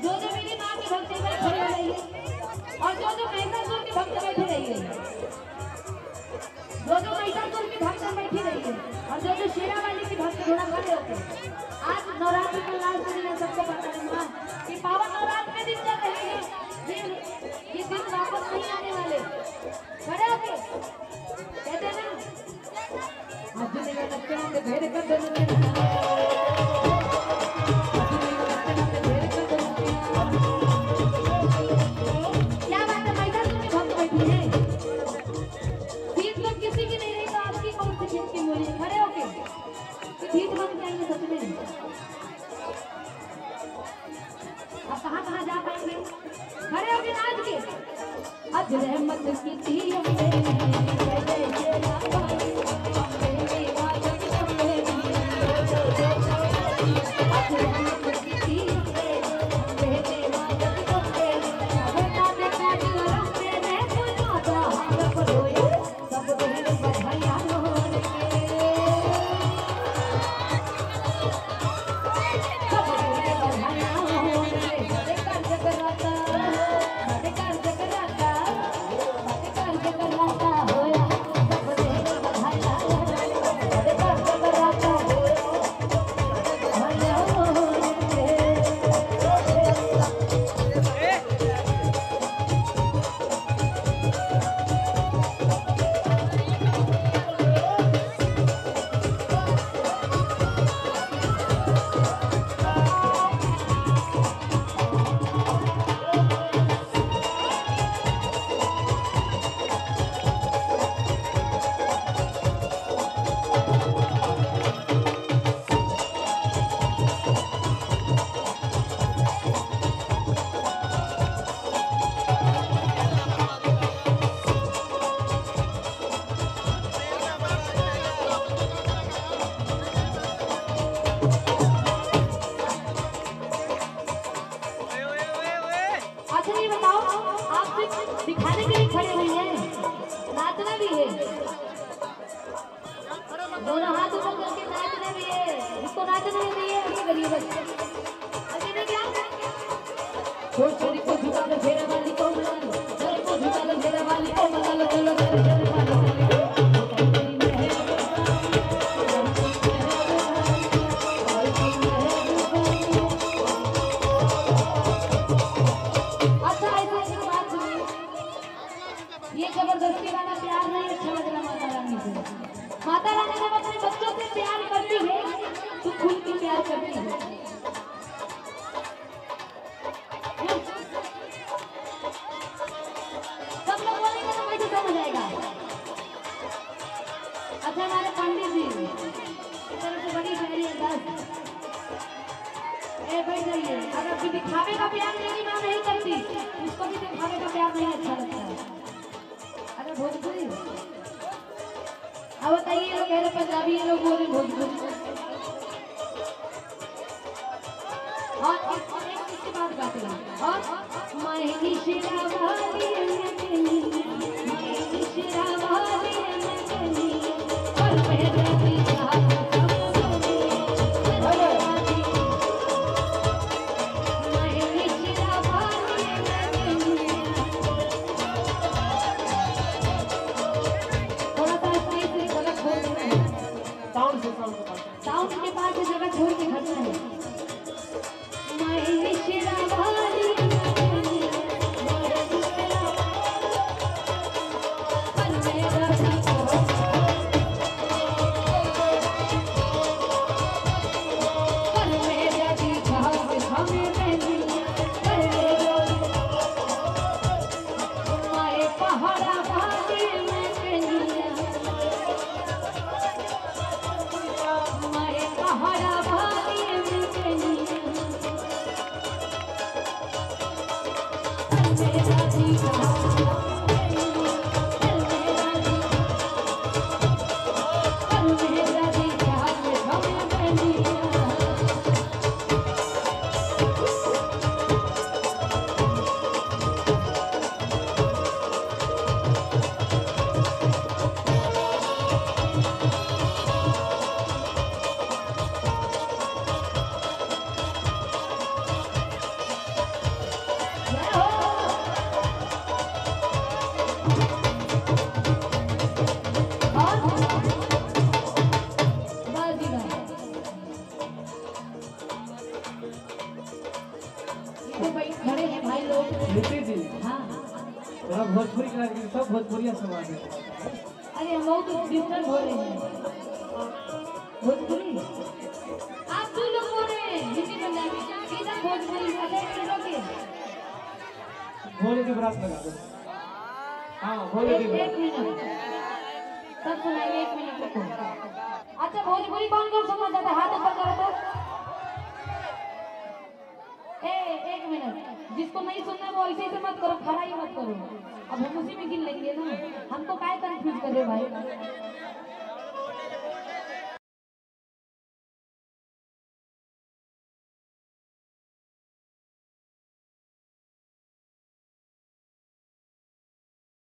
जो जो मेरी माँ की भक्ति में खड़े हो रही है और जो जो महिषासुर की भक्त बैठी रही है, जो जो महिषासुर की भक्त बैठी रही है और जो जो शेरा वाली की भक्त थोड़ा खड़े होते हैं। आज नवरात्रि का लास्ट दिन है, सबको पता है माँ कि पावन नवरात्र के दिन चल रहे हैं, ये दिन वापस नहीं आने वाले। खड़े होके कहते हैं ना आज दिन में लगते हैं भेड़ कर देने कहाँ जा पाएंगे। खड़े होके नाच के आज रहमत की थी दिखाने के लिए खड़े हुए हैं, नाचना भी है, दोनों हाथ ऊपर करके नाचना भी है, जिसको नाचना नहीं है ये करिए बस। अभी नहीं क्या छोटी को झुका दो फेरा वाली को मना लो, छोटी को झुका दो फेरा वाली को मना लो, चलो जबरदस्ती वाला प्यार नहीं अच्छा लग रहा माता रानी से। माता रानी जब अपने बच्चों से प्यार करती है तो खुल के प्यार करती है। सब लोग बोलेंगे तो मुझे समझ आएगा। अच्छा हमारे पंडित जी इस तरह से बड़ी शायरी अंदाज बैठ जाइए। अगर दिखावे का प्यार मेरी माँ नहीं करती, उसको भी दिखावे का प्यार नहीं अच्छा लगता है। भोजपुरी अब बताइए, लोग कह रहे पंजाबी, ये लोग बोल रहे भोजपुरी। और इसके बाद गाते हैं और मायनी शेरा वाली मायनी शेरा वाली और मेरे साउंड के पास जगह छोड़ के खड़ना है। लोग। नीति जी हाँ थोड़ा भोजपुरी का सब भोजपुरिया समाज है। अरे हम बहुत डिस्टर्ब हो रहे हैं भोजपुरी। आप क्यों लोग बोल रहे हैं हिंदी पंजाबी किधर भोजपुरी के भोले की बरात लगा दो। हाँ भोले की एक मिनट सब सुनाइए, एक मिनट रुको। अच्छा भोजपुरी कौन कौन सुनना चाहता है हाथ ऊपर करो तो। एक मिनट, जिसको नहीं सुनना वो ऐसे ही मत करो, खड़ा ही मत करो। अब हम उसी में गिन लेंगे ना, हमको काय कंफ्यूज कर रहे भाई।